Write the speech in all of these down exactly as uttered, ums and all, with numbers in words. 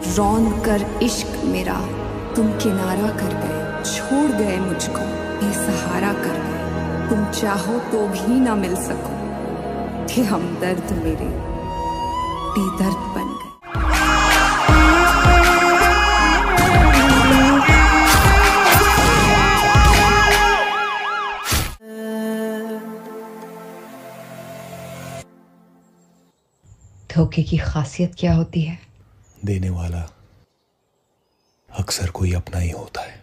रौंद कर इश्क मेरा तुम किनारा कर गए, छोड़ गए मुझको बेसहारा कर गए। तुम चाहो तो भी ना मिल सको, थे हमदर्द मेरे बेदर्द बन गए। धोखे की खासियत क्या होती है? देने वाला अक्सर कोई अपना ही होता है।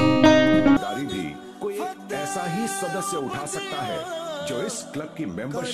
सदस्य उठा सकता है जो इस क्लब की मेंबरशिप